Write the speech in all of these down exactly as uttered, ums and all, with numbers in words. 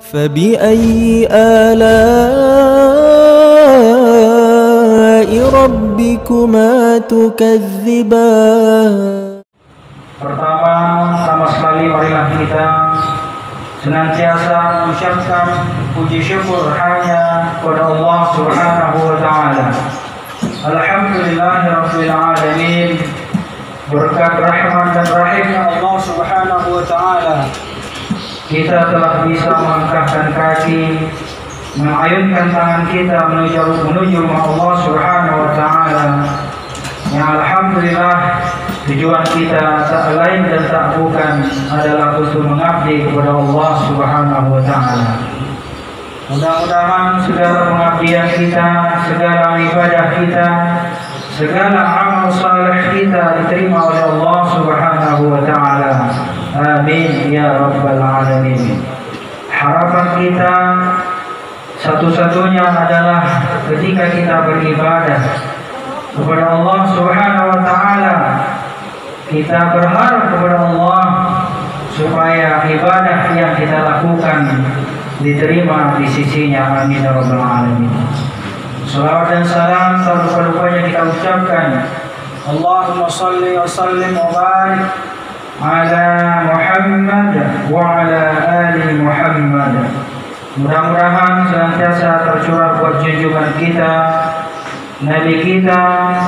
فبأي آلاء ربكما تكذبان. Pertama, sama sekali marilah kita senantiasa mengucapkan puji syukur hanya kepada Allah Subhanahu wa taala. Alhamdulillahirabbil alamin. Berkat rahmat dan rahimnya Allah Subhanahu wa taala, kita telah bisa melangkahkan kaki, mengayunkan tangan kita menuju menuju Allah Subhanahu wa taala. Yang alhamdulillah tujuan kita tak lain dan tak bukan adalah untuk mengabdi kepada Allah Subhanahu wa taala. Mudah-mudahan segala pengabdian kita, segala ibadah kita, segala amal saleh kita diterima oleh Allah Subhanahu wa taala. Amin ya rabbal alamin. Harapan kita satu-satunya adalah ketika kita beribadah kepada Allah Subhanahu wa taala, kita berharap kepada Allah supaya ibadah yang kita lakukan diterima di sisinya. Amin ya rabbal alamin. Salawat dan salam tak lupa-lupanya kita ucapkan, Allahumma salli wa sallim wa barik ala Muhammad wa ala ali Muhammad. Mudah-mudahan senantiasa tercurah buat junjungan kita, Nabi kita,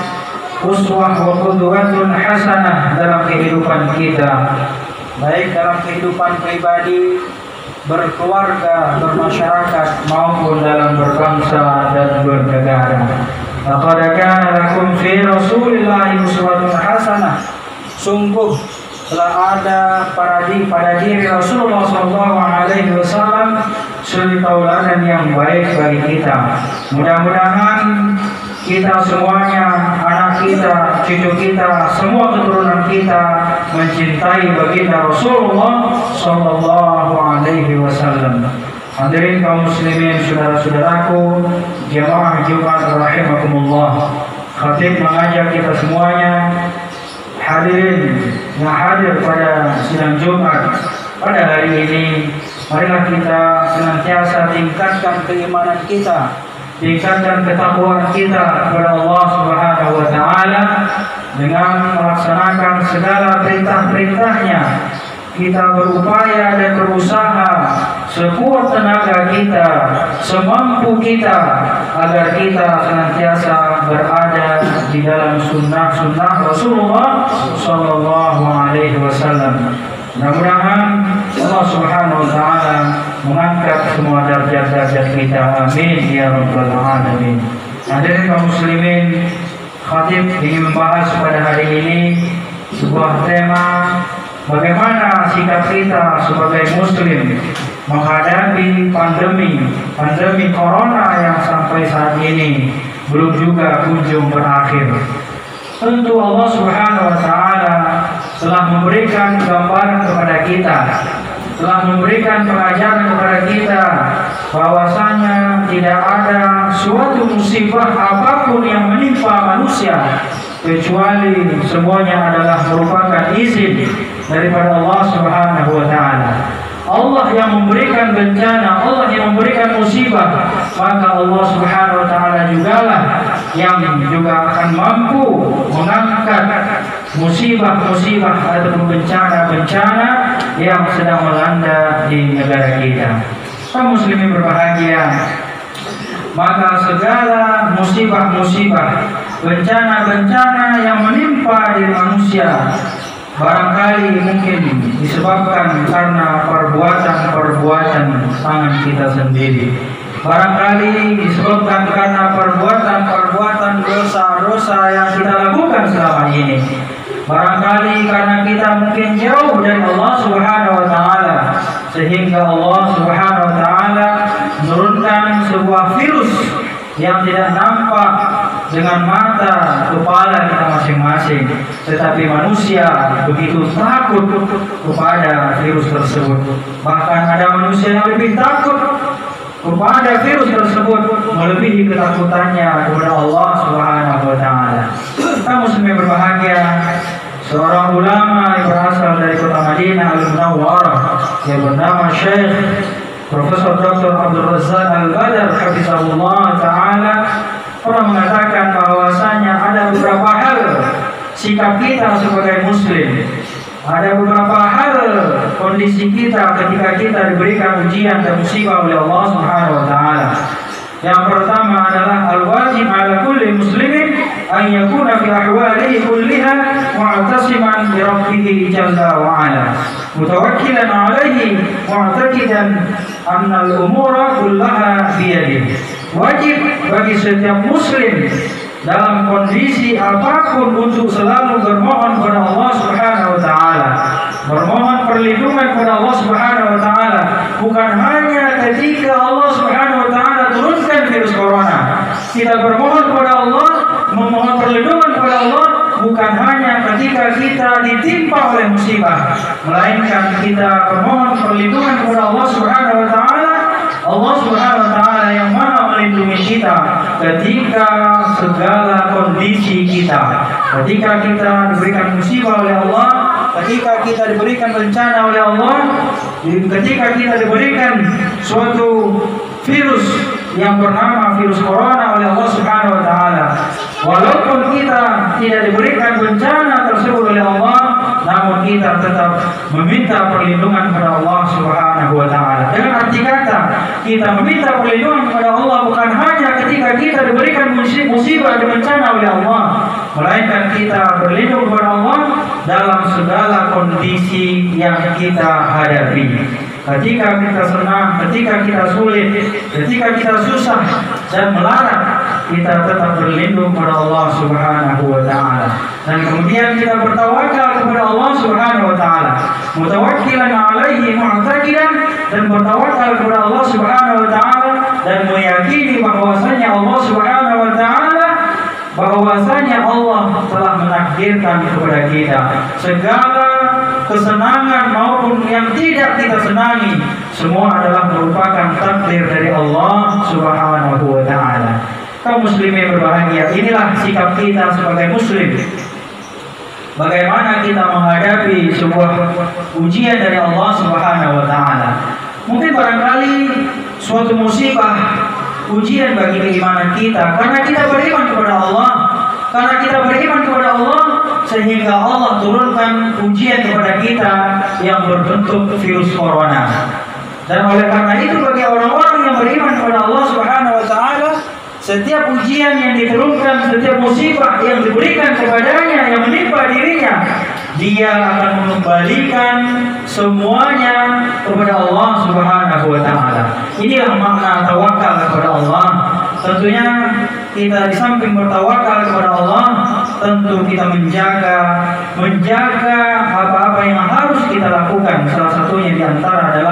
uswah wa qudwatun hasanah dalam kehidupan kita, baik dalam kehidupan pribadi, berkeluarga, bermasyarakat, maupun dalam berbangsa dan bernegara. Laqad kana lakum fi Rasulillahi uswatun hasanah. Sungguh telah ada pada diri, pada diri Rasulullah shallallahu alaihi wasallam suri tauladan yang baik bagi kita. Mudah-mudahan kita semuanya, anak kita, cucu kita, semua keturunan kita mencintai baginda Rasulullah Sallallahu Alaihi Wasallam. Hadirin kaum muslimin, saudara-saudaraku, jamaah Jumat rahimakumullah. Khatib mengajak kita semuanya, hadirin yang hadir pada sidang Jumat pada hari ini, marilah kita senantiasa tingkatkan keimanan kita, tingkatkan ketakwaan kita kepada Allah Subhanahu wa taala dengan melaksanakan segala perintah-perintahnya. Kita berupaya dan berusaha sekuat tenaga kita, semampu kita, agar kita senantiasa berada di dalam sunnah-sunnah Rasulullah Sallallahu Alaihi Wasallam. Mudah-mudahan Allah Subhanahu wa taala mengangkat semua derajat-derajat kita. Amin ya rabbal alamin. Hadirin kaum muslimin, khatib ingin membahas pada hari ini sebuah tema, bagaimana sikap kita sebagai muslim menghadapi pandemi pandemi corona yang sampai saat ini belum juga kunjung berakhir. Tentu Allah Subhanahu wa taala telah memberikan gambaran kepada kita, telah memberikan pengajaran kepada kita bahwasanya tidak ada suatu musibah apapun yang menimpa manusia kecuali semuanya adalah merupakan izin daripada Allah Subhanahu wa taala. Allah yang memberikan bencana, Allah yang memberikan musibah, maka Allah Subhanahu wa taala jugalah yang juga akan mampu mengangkat musibah-musibah ataupun bencana-bencana yang sedang melanda di negara kita. Kaum muslimin berbahagia, maka segala musibah-musibah, bencana-bencana yang menimpa diri manusia barangkali mungkin disebabkan karena perbuatan-perbuatan tangan kita sendiri. Barangkali disebabkan karena perbuatan-perbuatan dosa-dosa yang kita lakukan selama ini. Barangkali karena kita mungkin jauh dari Allah Subhanahu wa taala, sehingga Allah Subhanahu wa taala menurunkan sebuah virus yang tidak nampak dengan mata kepala kita masing-masing, tetapi manusia begitu takut kepada virus tersebut. Bahkan ada manusia yang lebih takut kepada virus tersebut melebihi ketakutannya kepada Allah Subhanahu wa taala. Kita muslimin berbahagia, seorang ulama yang berasal dari kota Madinah Al-Munawwarah yang bernama Syekh Profesor Doktor Abdul Razak Al-Badar hafizahullah taala pernah mengatakan bahwasanya ada beberapa hal sikap kita sebagai muslim, ada beberapa hal kondisi kita ketika kita diberikan ujian dan musibah oleh Allah Subhanahu wa taala. Yang pertama adalah al-wajib ala kulli muslimin an yakuna fi ahwalihi kulliha mu'tasiman bi rabbih jalla wa ala, mutawakkilan alaihi mu'taqidan anna al-umura kullaha bi yadihi. Wajib bagi setiap muslim dalam kondisi apapun untuk selalu bermohon kepada Allah Subhanahu wa taala, bermohon perlindungan kepada Allah Subhanahu wa taala, bukan hanya ketika Allah Subhanahu wa taala turunkan virus corona. Kita bermohon kepada Allah, memohon perlindungan kepada Allah bukan hanya ketika kita ditimpa oleh musibah, melainkan kita bermohon perlindungan kepada Allah Subhanahu wa taala. Allah Subhanahu wa taala yang mana melindungi kita ketika segala kondisi kita. Ketika kita diberikan musibah oleh Allah, ketika kita diberikan bencana oleh Allah, ketika kita diberikan suatu virus yang bernama virus corona oleh Allah Subhanahu wa taala. Walaupun kita tidak diberikan bencana tersebut oleh Allah, namun kita tetap meminta perlindungan kepada Allah Subhanahu wa taala. Dengan arti kata, kita meminta perlindungan kepada Allah bukan hanya ketika kita diberikan musibah dan bencana oleh Allah, melainkan kita berlindung kepada Allah dalam segala kondisi yang kita hadapi. Ketika kita senang, ketika kita sulit, ketika kita susah dan melarat, kita tetap berlindung kepada Allah Subhanahu wa taala. Dan kemudian kita bertawakal kepada Allah Subhanahu wa taala, mutawakkilan alaihi mu'taqidan, dan bertawakal kepada Allah Subhanahu wa taala dan meyakini bahwasanya Allah Subhanahu wa taala bahwasanya Allah telah menakdirkan kepada kita segala kesenangan maupun yang tidak kita senangi, semua adalah merupakan takdir dari Allah Subhanahu wa taala. Kaum muslimin berbahagia, inilah sikap kita sebagai muslim. Bagaimana kita menghadapi sebuah ujian dari Allah Subhanahu wa taala. Mungkin barangkali suatu musibah ujian bagi keimanan kita, karena kita beriman kepada Allah, karena kita beriman kepada Allah, sehingga Allah turunkan ujian kepada kita yang berbentuk virus corona. Dan oleh karena itu bagi orang-orang yang beriman kepada Allah Subhanahu wa taala, setiap ujian yang diturunkan, setiap musibah yang diberikan kepadanya, yang menimpa dirinya, dia akan mengembalikan semuanya kepada Allah Subhanahu wa taala. Inilah makna tawakal kepada Allah. Tentunya kita di samping bertawakal kepada Allah, tentu kita menjaga menjaga apa-apa yang harus kita lakukan. Salah satunya di antara adalah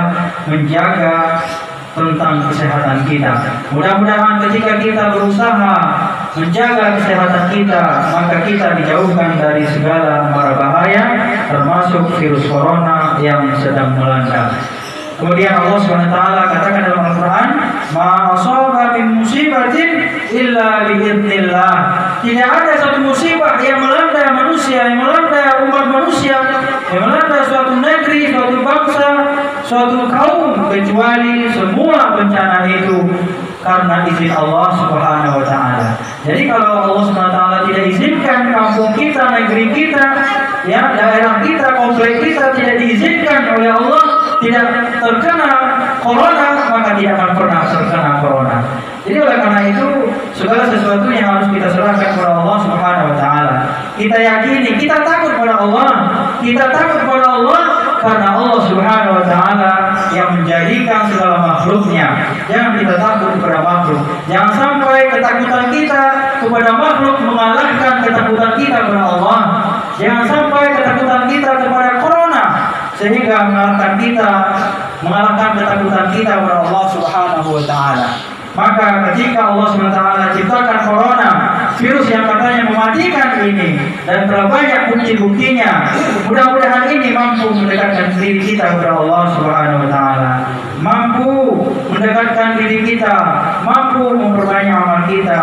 menjaga tentang kesehatan kita. Mudah-mudahan ketika kita berusaha menjaga kesehatan kita, maka kita dijauhkan dari segala mara bahaya, termasuk virus corona yang sedang melanda. Kemudian Allah Subhanahu wa taala katakan dalam Al-Qur'an, "Ma asaba min musibatin illa biidznillah." Tidak ada satu musibah yang melanda manusia, yang melanda umat manusia, yang melanda suatu negeri, suatu bangsa, suatu kaum, kecuali semua bencana itu karena izin Allah Subhanahu wa taala. Jadi kalau Allah Subhanahu wa taala tidak izinkan kampung kita, negeri kita, ya, daerah kita, komplek kita tidak diizinkan oleh Allah tidak terkena corona, maka tidak akan pernah terkena corona. Jadi oleh karena itu segala sesuatu yang harus kita serahkan kepada Allah Subhanahu wa taala. Kita yakini, kita takut kepada Allah, kita takut kepada Allah karena Allah Subhanahu wa taala yang menjadikan segala makhluknya. Jangan kita takut kepada makhluk. Jangan sampai ketakutan kita kepada makhluk mengalahkan ketakutan kita kepada Allah. Jangan sampai ketakutan kita kepada corona sehingga mengalahkan kita mengalahkan ketakutan kita kepada Allah Subhanahu wa taala. Maka ketika Allah subhanahu wa taala ciptakan corona, virus yang katanya mematikan ini, dan telah banyak bukti-buktinya, mudah-mudahan ini mampu mendekatkan diri kita kepada Allah Subhanahu wa taala, mampu mendekatkan diri kita, mampu memperbanyak amal kita,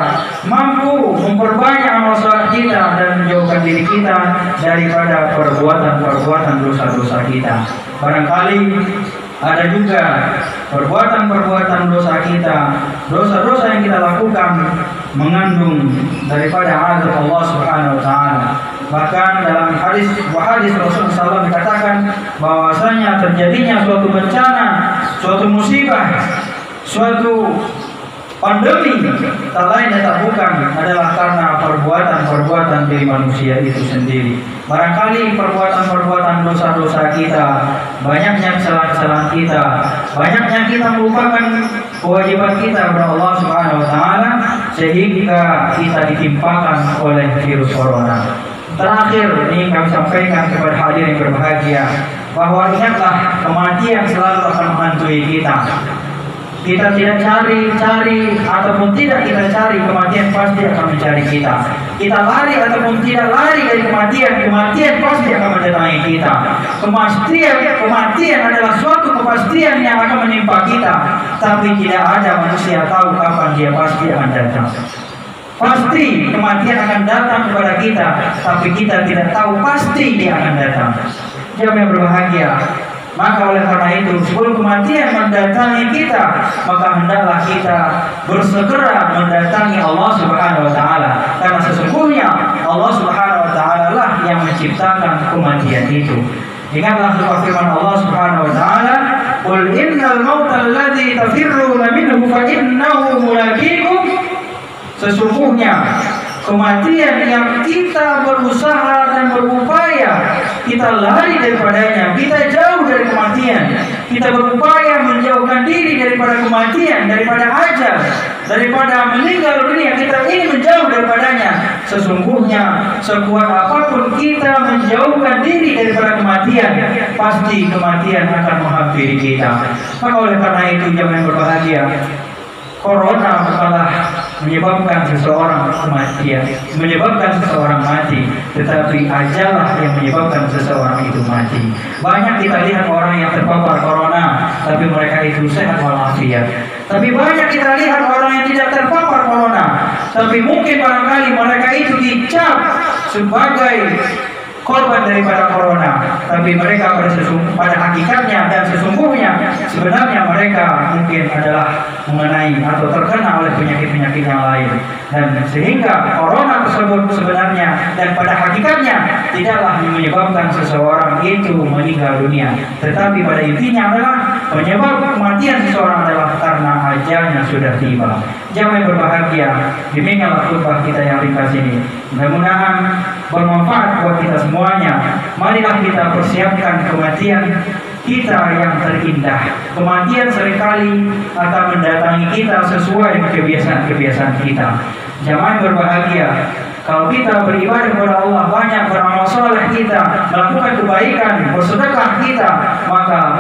mampu memperbanyak amal salat kita, dan menjauhkan diri kita daripada perbuatan-perbuatan dosa-dosa kita. Barangkali ada juga perbuatan-perbuatan dosa kita, dosa-dosa yang kita lakukan mengandung daripada azab Allah Subhanahu wa taala. Bahkan dalam hadis hadis Rasulullah sallallahu alaihi wasallam dikatakan bahwasanya terjadinya suatu bencana, suatu musibah, suatu pandemi tak lain dan tak bukan adalah karena perbuatan-perbuatan dari manusia itu sendiri. Barangkali perbuatan-perbuatan dosa-dosa kita, banyaknya kesalahan-kesalahan kita, banyaknya kita melupakan kewajiban kita kepada Allah Subhanahu wa taala sehingga kita ditimpakan oleh virus corona. Terakhir ini kami sampaikan kepada hadirin yang berbahagia bahwa ingatlah kematian selalu akan menghantui kita. Kita tidak cari-cari ataupun tidak kita cari, kematian pasti akan mencari kita. Kita lari ataupun tidak lari dari kematian, kematian pasti akan mendatangi kita. Kematian, kematian adalah suatu kepastian yang akan menimpa kita, tapi tidak ada manusia tahu kapan dia pasti akan datang. Pasti kematian akan datang kepada kita, tapi kita tidak tahu pasti dia akan datang. Jemaah yang berbahagia, maka oleh karena itu sebelum kematian mendatangi kita, maka hendaklah kita bersegera mendatangi Allah Subhanahu wa taala, karena sesungguhnya Allah Subhanahu wa taala lah yang menciptakan kematian itu. Ingatlah firman Allah Subhanahu wa taala, "Qul innal mauta alladzi tafirruna minhu fa innahu mulaqikum." Sesungguhnya kematian yang kita berusaha dan berupaya kita lari daripadanya, kita jauh dari kematian, kita berupaya menjauhkan diri daripada kematian, daripada ajal, daripada meninggal dunia, kita ingin menjauh daripadanya. Sesungguhnya sekuat apapun kita menjauhkan diri daripada kematian, pasti kematian akan menghampiri kita. Maka oleh karena itu jemaah yang berbahagia, corona bukanlah menyebabkan seseorang kematian, menyebabkan seseorang mati, tetapi ajallah yang menyebabkan seseorang itu mati. Banyak kita lihat orang yang terpapar corona, tapi mereka itu sehat walafiat. Tapi banyak kita lihat orang yang tidak terpapar corona, tapi mungkin barangkali mereka itu dicap sebagai korban daripada corona, tapi mereka pada, pada hakikatnya dan sesungguhnya sebenarnya mereka mungkin adalah mengenai atau terkena oleh penyakit-penyakit yang lain, dan sehingga corona tersebut sebenarnya dan pada hakikatnya tidaklah menyebabkan seseorang itu meninggal dunia, tetapi pada intinya adalah penyebab kematian seseorang adalah karena ajalnya sudah tiba. Jemaah yang berbahagia, demikianlah khutbah kita yang ringkas ini. Mudah-mudahan bermanfaat buat kita semuanya. Marilah kita persiapkan kematian kita yang terindah. Kematian seringkali akan mendatangi kita sesuai dengan kebiasaan-kebiasaan kita. Jemaah yang berbahagia, kalau kita beribadah kepada Allah, banyak beramal soleh kita, melakukan kebaikan, bersedekah kita, maka